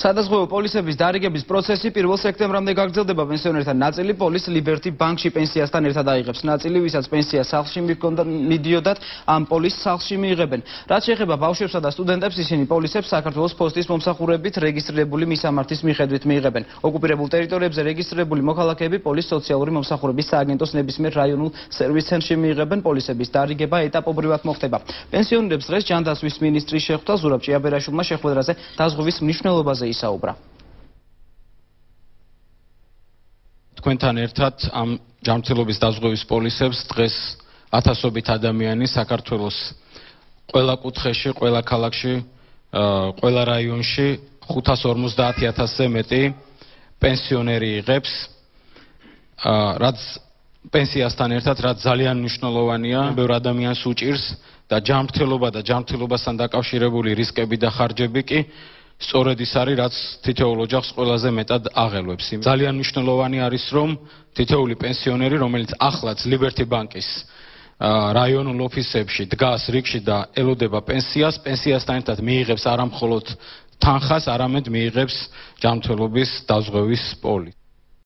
სადაზღვევო პოლისების დარიგების პროცესი 1 სექტემბრამდე გაგრძელდება. პენსიონერთა ნაწილი პოლის ლიბერტი ბანკში პენსიასთან ერთად აიღებს. ნაწილი, ვისაც პენსია სახლში მიდიოდათ, ამ პოლის სახლში მიიღებენ. რაც შეეხება ბავშვებსა და სტუდენტებს, ისინი პოლისებს საქართველოს პოსტის მომსახურებით რეგისტრირებული მისამართის მიხედვით მიიღებენ. ოკუპირებულ ტერიტორიებზე რეგისტრირებული მოქალაქეები პოლის სოციალური მომსახურების სააგენტოს ნებისმიერ რაიონულ სერვის ცენტრში მიიღებენ. პოლისების დარიგება ეტაპობრივად მოხდება. პენსიონერებს დღეს ჯანდაცვის მინისტრის შეხვდა ზურაბ ჭიაბერაშვილმა შეხვედრაზე დაზღვევის მნიშვნელობაზე ისაუბრა. თქვენთან ერთად ამ ჯანმრთელობის დაზღვევის პოლისებს დღეს ათასობით ადამიანი საქართველოს ყველა კუთხეში, ყველა ქალაქში, ყველა რაიონში 550,000-ზე მეტი პენსიონერი იღებს, რაც პენსიასთან ერთად რაც ძალიან მნიშვნელოვანია, ბევრ ადამიანს უჭირს და ჯანმრთელობასთან დაკავშირებული რისკები და ხარჯები კი სწორედ ის არის, რაც თითოეულ ოჯახს ყველაზე მეტად აღელვებს. ძალიან მნიშვნელოვანი არის, რომ თითოეული პენსიონერი, რომელიც ახლაც ლიბერტი ბანკის რაიონულ ოფისებში დგას რიგში და ელოდება პენსიას, პენსიასთან ერთად მიიღებს არა მხოლოდ თანხას, არამედ მიიღებს ჯანმრთელობის დაზღვევის პოლისს.